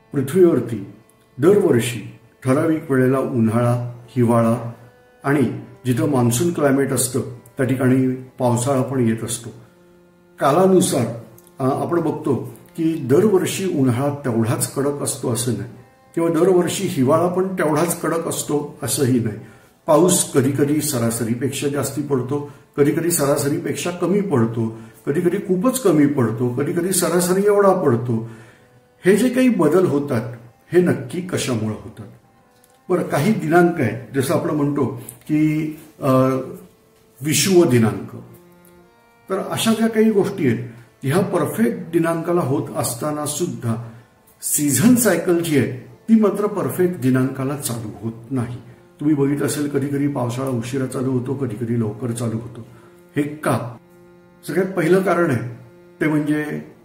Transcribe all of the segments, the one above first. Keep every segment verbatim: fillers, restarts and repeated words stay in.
पृथ्वीवरती दरवर्षी ठराविक वेळेला उन्हाळा, हिवाळा आणि जिथं मान्सून क्लायमेट असतं त्या ठिकाणी पावसाळा पण येत असतो. कालानुसार आपण बघतो की दरवर्षी उन्हाळा तेवढाच कडक असतो असं नाही, किंवा दरवर्षी हिवाळा पण तेवढाच कडक असतो असंही नाही. पाऊस कधी कधी सरासरीपेक्षा जास्ती पडतो, कधी कधी सरासरीपेक्षा कमी पडतो, कधी कधी खूपच कमी पडतो, कधी कधी सरासरी एवढा पडतो. हे जे काही बदल होतात हे नक्की कशामुळे होतात? बरं, काही दिनांक आहे, जसं आपण म्हणतो की विषुव दिनांक. तर अशा ज्या काही गोष्टी आहेत ह्या परफेक्ट दिनांकाला होत असताना सुद्धा सीझन सायकल जी आहे ती मात्र परफेक्ट दिनांकाला चालू होत नाही. तुम्ही बघितलं असेल कधी कधी पावसाळा उशिरा चालू होतो, कधी कधी लवकर चालू होतो. हे का? सगळ्यात पहिलं कारण आहे ते म्हणजे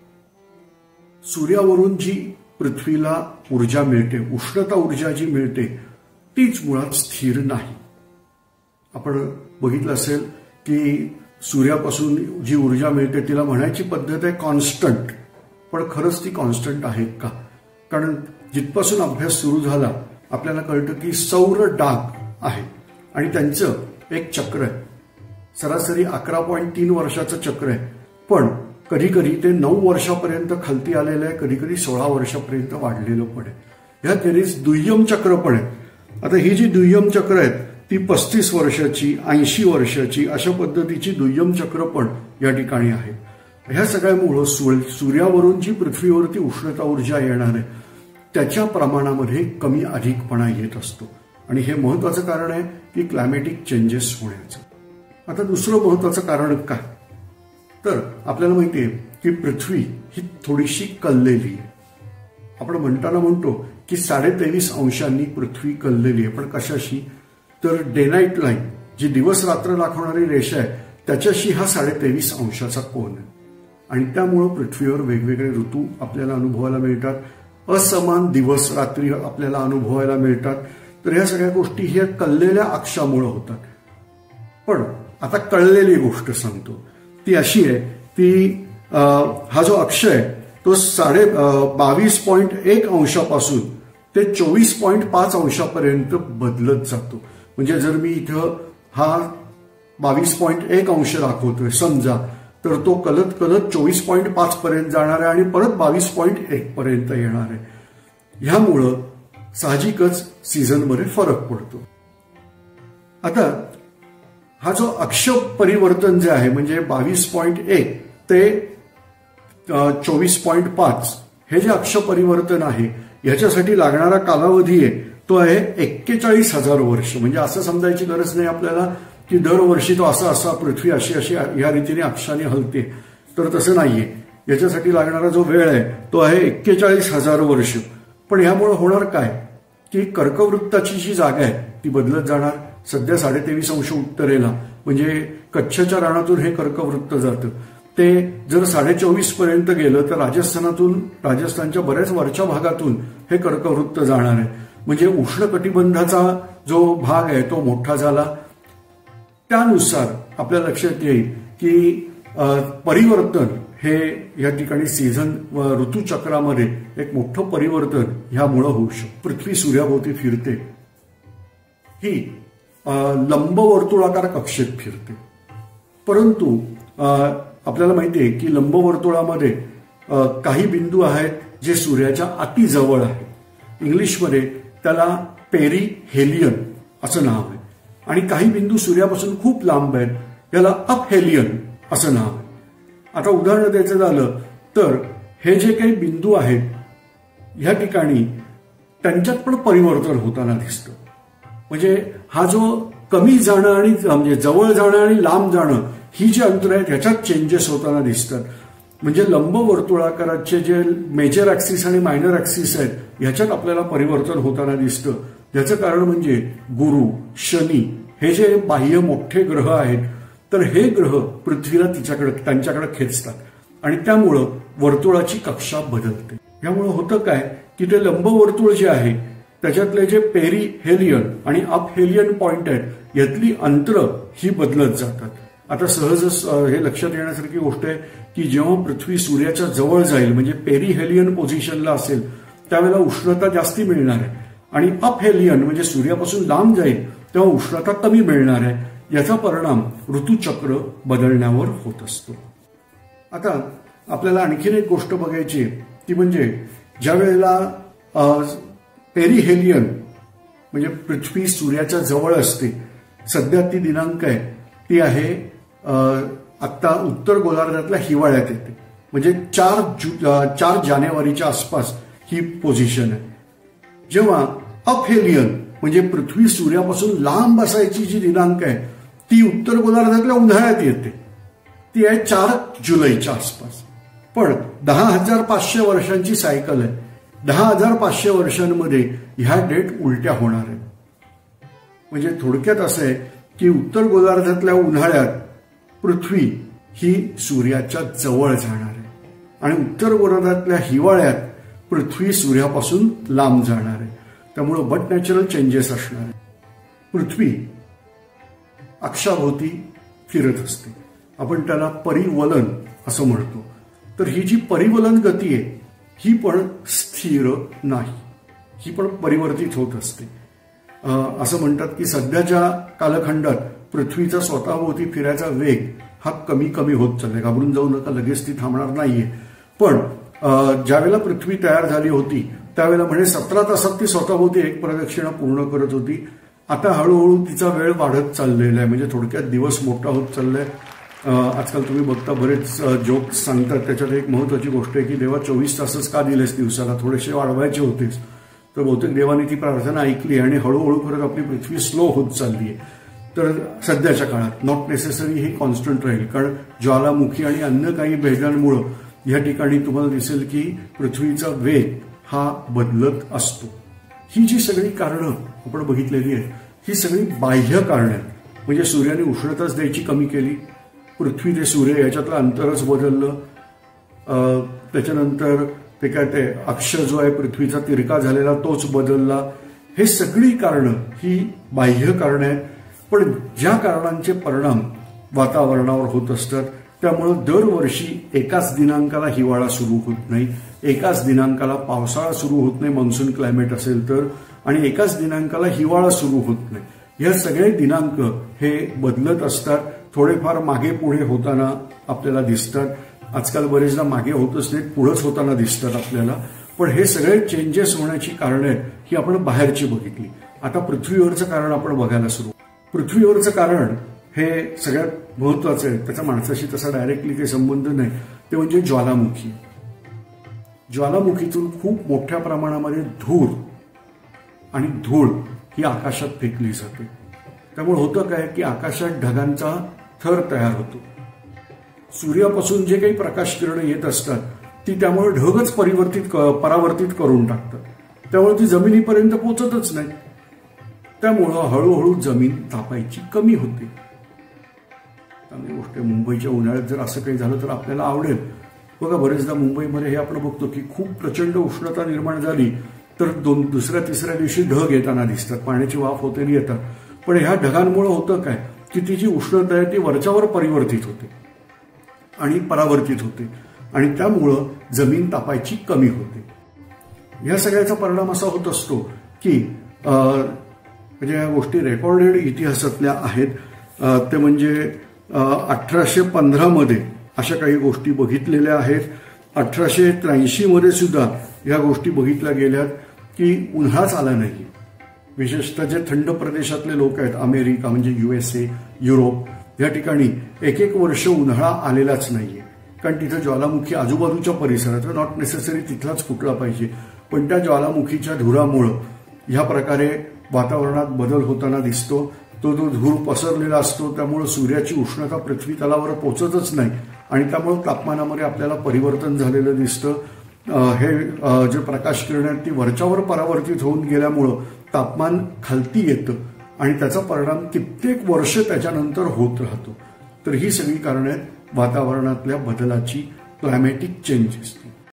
सूर्यावरून जी पृथ्वीला ऊर्जा मिळते, उष्णता ऊर्जा जी मिळते तीच मुळात स्थिर नाही. आपण बघितलं असेल की सूर्यापासून जी ऊर्जा मिळते तिला म्हणायची पद्धत आहे कॉन्स्टंट, पण खरंच ती कॉन्स्टंट आहे का? कारण जिथपासून अभ्यास सुरू झाला आपल्याला कळतं की सौर डाग आहे आणि त्यांचं एक चक्र आहे, सरासरी अकरा पॉईंट तीन वर्षाचं चक्र आहे, पण कधी कधी ते नऊ वर्षापर्यंत खालती आलेलं आहे, कधी कधी सोळा वर्षापर्यंत वाढलेलं पण आहे. ह्या तेरीस दुय्यम चक्र पण आहे. आता ही जी दुय्यम चक्र आहेत ती पस्तीस वर्षाची, ऐंशी वर्षाची अशा पद्धतीची दुय्यम चक्र पण या ठिकाणी आहेत. ह्या सगळ्यामुळं सूर्यावरून जी पृथ्वीवरती उष्णता ऊर्जा येणार आहे त्याच्या प्रमाणामध्ये कमी अधिकपणा येत असतो आणि हे महत्वाचं कारण आहे की क्लायमॅटिक चेंजेस होण्याचं. आता दुसरं महत्वाचं कारण काय? तर आपल्याला माहिती आहे की पृथ्वी ही थोडीशी कललेली आहे. आपण म्हणताना म्हणतो की साडे तेवीस अंशांनी पृथ्वी कललेली आहे, पण कशाशी? तर डे नाईट लाईन जी दिवस रात्र दाखवणारी रेषा आहे त्याच्याशी हा साडे तेवीस अंशाचा कोन आहे आणि त्यामुळं पृथ्वीवर वेगवेगळे ऋतू आपल्याला अनुभवायला मिळतात, असमान दिवस रात्री आपल्याला अनुभवायला मिळतात. तर ह्या सगळ्या गोष्टी ह्या कललेल्या अक्षामुळे होतात. पण आता कळलेली गोष्ट सांगतो ती अशी आहे की हा जो अक्ष आहे तो साडे बावीस पॉईंट एक अंशापासून ते चोवीस पॉईंट पाच अंशापर्यंत बदलत जातो. म्हणजे जर मी इथं हा बावीस पॉईंट एक अंश दाखवतोय समजा, तर तो कलत कलत चोवीस पॉईंट पाच पर्यंत जाणार आहे आणि परत बावीस पॉईंट एक पर्यंत येणार आहे. ह्यामुळं साहजिकच सीझनमध्ये फरक पडतो. आता हा जो अक्ष परिवर्तन जे आहे म्हणजे बावीस पॉईंट एक ते चोवीस पॉईंट पाच हे जे अक्ष परिवर्तन आहे ह्याच्यासाठी लागणारा कालावधी आहे तो आहे एक्केचाळीस हजार वर्ष. म्हणजे असं समजायची गरज नाही आपल्याला की दरवर्षी तो असा असा पृथ्वी अशी अशी या रीतीने अक्षाने हलते, तर तसं नाहीये. याच्यासाठी लागणारा जो वेळ आहे तो आहे एक्केचाळीस हजार वर्ष. पण ह्यामुळे होणार काय की कर्कवृत्ताची जी जागा आहे ती बदलत जाणार. सध्या साडे तेवीस अंश उत्तरेला म्हणजे कच्छच्या रानातून हे कर्कवृत्त जातं, ते जर साडे चोवीस पर्यंत गेलं तर राजस्थानातून राजस्थानच्या बऱ्याच वरच्या भागातून हे कर्कवृत्त जाणार आहे. म्हणजे उष्ण कटिबंधाचा जो भाग आहे तो मोठा झाला. त्यानुसार आपल्या लक्षात येईल की परिवर्तन हे या ठिकाणी सीझन व ऋतुचक्रामध्ये एक मोठं परिवर्तन ह्यामुळं होऊ शकतं. पृथ्वी सूर्याभोवती फिरते, ही लंबवर्तुळाकार कक्षेत फिरते, परंतु आपल्याला माहिती आहे की लंबवर्तुळामध्ये काही बिंदू आहेत जे सूर्याच्या अति जवळ आहेत. इंग्लिशमध्ये त्याला पेरिहेलियन असं नाव आहे आणि काही बिंदू सूर्यापासून खूप लांब आहेत त्याला अपहेलियन असं नाव आहे. आता उदाहरण द्यायचं झालं तर हे जे काही बिंदू आहेत ह्या ठिकाणी त्यांच्यात पण परिवर्तन होताना दिसतं. म्हणजे हा जो कमी जाणं आणि म्हणजे जवळ जाणं आणि लांब जाणं ही जी अंतर आहेत ह्याच्यात चेंजेस होताना दिसतात. म्हणजे लंबवर्तुळाकाराचे जे मेजर ऍक्सिस आणि मायनर ऍक्सिस आहेत ह्याच्यात आपल्याला परिवर्तन होताना दिसतं. याचं कारण म्हणजे गुरु, शनी हे जे बाह्य मोठे ग्रह आहेत तर हे ग्रह पृथ्वीला तिच्याकडे त्यांच्याकडे खेचतात आणि त्यामुळं वर्तुळाची कक्षा बदलते. यामुळे होतं काय की ते लंबवर्तुळ जे आहे त्याच्यातले जे पेरिहेलियन आणि अपहेलियन पॉइंट आहेत यातली अंतरं ही बदलत जातात. आता सहजच हे लक्षात येण्यासारखी गोष्ट आहे की जेव्हा पृथ्वी सूर्याच्या जवळ जाईल म्हणजे पेरिहेलियन पोझिशनला असेल त्यावेळेला उष्णता जास्ती मिळणार आहे आणि अपहेलियन म्हणजे सूर्यापासून लांब जाईल तेव्हा उष्णता कमी मिळणार आहे। याचा परिणाम ऋतुचक्र बदलण्यावर होत असतो। आता आपल्याला आणखीन एक गोष्ट बघायची ती म्हणजे ज्या वेळेला पेरिहेलियन म्हणजे पृथ्वी सूर्याच्या जवळ असते, सध्या ती दिनांक आहे ती आहे आता उत्तर गोलार्धातल्या हिवाळ्यात येते, म्हणजे चार जु चार जानेवारीच्या आसपास ही पोझिशन आहे। जेव्हा अपहेलियन म्हणजे पृथ्वी सूर्यापासून लांब असायची जी दिनांक आहे ती उत्तर गोलार्धातल्या उन्हाळ्यात येते, ती आहे चार जुलैच्या आसपास। पण दहा हजार पाचशे वर्षांची सायकल आहे, दहा हजार पाचशे वर्षांमध्ये ह्या डेट उलट्या होणार आहेत। म्हणजे थोडक्यात असं आहे की उत्तर गोलार्धातल्या उन्हाळ्यात पृथ्वी ही सूर्याच्या जवळ जाणार आहे आणि उत्तर गोलार्धातल्या हिवाळ्यात पृथ्वी सूर्यापासून लांब जाणार आहे। त्यामुळे बट नॅचरल चेंजेस असणार आहे। पृथ्वी अक्षाभोवती फिरत असते, आपण त्याला परिवलन असं म्हणतो। तर ही जी परिवलन गती आहे ही पण स्थिर नाही, ही पण परिवर्तित होत असते। असं म्हणतात की सध्याच्या कालखंडात पृथ्वीचा स्वतःभोवती फिरायचा वेग हा कमी कमी होत चाललाय। घाबरून जाऊ नका, लगेच ती थांबणार नाहीये। पण ज्यावेळेला पृथ्वी तयार झाली होती त्यावेळेला म्हणजे सतरा तासात ती स्वतःभोवती एक प्रदक्षिणा पूर्ण करत होती। आता हळूहळू तिचा वेळ वाढत चाललेला आहे, म्हणजे थोडक्यात दिवस मोठा होत चाललाय। आजकाल तुम्ही बघता बरेच जोक्स सांगतात, त्याच्यात एक महत्वाची गोष्ट आहे की देवा चोवीस तासच का दिलेस दिवसाला, थोडेसे वाढवायचे होतेच। तर बहुतेक देवाने ती प्रार्थना ऐकली आणि हळूहळू करत आपली पृथ्वी स्लो होत चालली आहे। तर सध्याच्या काळात नॉट नेसेसरी हे कॉन्स्टंट राहील, कारण ज्वालामुखी आणि अन्य काही भेदांमुळे या ठिकाणी तुम्हाला दिसेल की पृथ्वीचा वेग हा बदलत असतो। ही जी सगळी कारणं आपण बघितलेली आहेत ही सगळी बाह्य कारणं आहेत। म्हणजे सूर्याने उष्णताच द्यायची कमी केली, पृथ्वी ते सूर्य याच्यातलं अंतरच बदललं, त्याच्यानंतर ते काय ते अक्ष जो आहे पृथ्वीचा तिरका झालेला तोच बदलला। हे सगळी कारणं ही बाह्य कारणं आहेत, पण ज्या कारणांचे परिणाम वातावरणावर होत असतात त्यामुळे दरवर्षी एकाच दिनांकाला हिवाळा सुरू होत नाही, एकाच दिनांकाला पावसाळा सुरू होत नाही मान्सून क्लायमेट असेल तर, आणि एकाच दिनांकाला हिवाळा सुरू होत नाही। या सगळे दिनांक हे बदलत असतात, थोडेफार मागे पुढे होताना आपल्याला दिसतात। आजकाल बरेचदा मागे होतच नाहीत, पुढेच होताना दिसतात आपल्याला। पण हे सगळे चेंजेस होण्याची कारणं आहेत ही आपण बाहेरची बघितली। आता पृथ्वीवरचं कारण आपण बघायला सुरू। पृथ्वीवरचं कारण हे सगळ्यात महत्वाचं आहे, त्याचा माणसाशी तसा डायरेक्टली काही संबंध नाही, ते म्हणजे ज्वालामुखी। ज्वालामुखीतून खूप मोठ्या प्रमाणामध्ये धूर आणि धूळ ही आकाशात फेकली जाते। त्यामुळे होतं काय की आकाशात ढगांचा थर तयार होतो। सूर्यापासून जे काही प्रकाश किरण येत असतात ती त्यामुळे ढगच परिवर्तित परावर्तित करून टाकतात, त्यामुळे ती जमिनीपर्यंत पोहोचतच नाही। त्यामुळं हळूहळू जमीन तापायची कमी होते। चांगली गोष्ट आहे, मुंबईच्या उन्हाळ्यात जर असं काही झालं तर आपल्याला आवडेल। बघा बरेचदा मुंबईमध्ये हे आपण बघतो की खूप प्रचंड उष्णता निर्माण झाली तर दोन दुसऱ्या तिसऱ्या दिवशी ढग येताना दिसतात, पाण्याची वाफ होतेली येतात। पण ह्या ढगांमुळे होतं काय की ती जी उष्णता आहे ती वरच्यावर परिवर्तित होते आणि परावर्तित होते आणि त्यामुळं जमीन तापायची कमी होते। या सगळ्याचा परिणाम असा होत असतो की म्हणजे या गोष्टी रेकॉर्डेड इतिहासातल्या आहेत। ते म्हणजे अठराशे पंधरा मध्ये अशा काही गोष्टी बघितलेल्या आहेत। अठराशे त्र्याऐंशी मध्ये सुद्धा या गोष्टी बघितल्या गेल्यात की उन्हाळाच आला नाही। विशेषतः जे थंड प्रदेशातले लोक आहेत, अमेरिका म्हणजे युएसए, युरोप, या ठिकाणी एक एक वर्ष उन्हाळा आलेलाच नाहीये, कारण तिथे ज्वालामुखी आजूबाजूच्या परिसरात, नॉट नेसेसरी तिथलाच फुटला पाहिजे, पण त्या ज्वालामुखीच्या धुरामुळं ह्या प्रकारे वातावरणात बदल होताना दिसतो। तो जो धूर पसरलेला असतो त्यामुळे सूर्याची उष्णता पृथ्वी तलावर पोहोचतच नाही आणि त्यामुळे तापमानामध्ये आपल्याला परिवर्तन झालेलं दिसतं। हे जे प्रकाश किरण आहेत ती वरच्यावर परावर्तित होऊन गेल्यामुळं तापमान खालती येतं आणि त्याचा परिणाम कित्येक वर्ष त्याच्यानंतर होत राहतो। तर ही सगळी कारणं आहेत वातावरणातल्या बदलाची, क्लायमॅटिक चेंजेसची।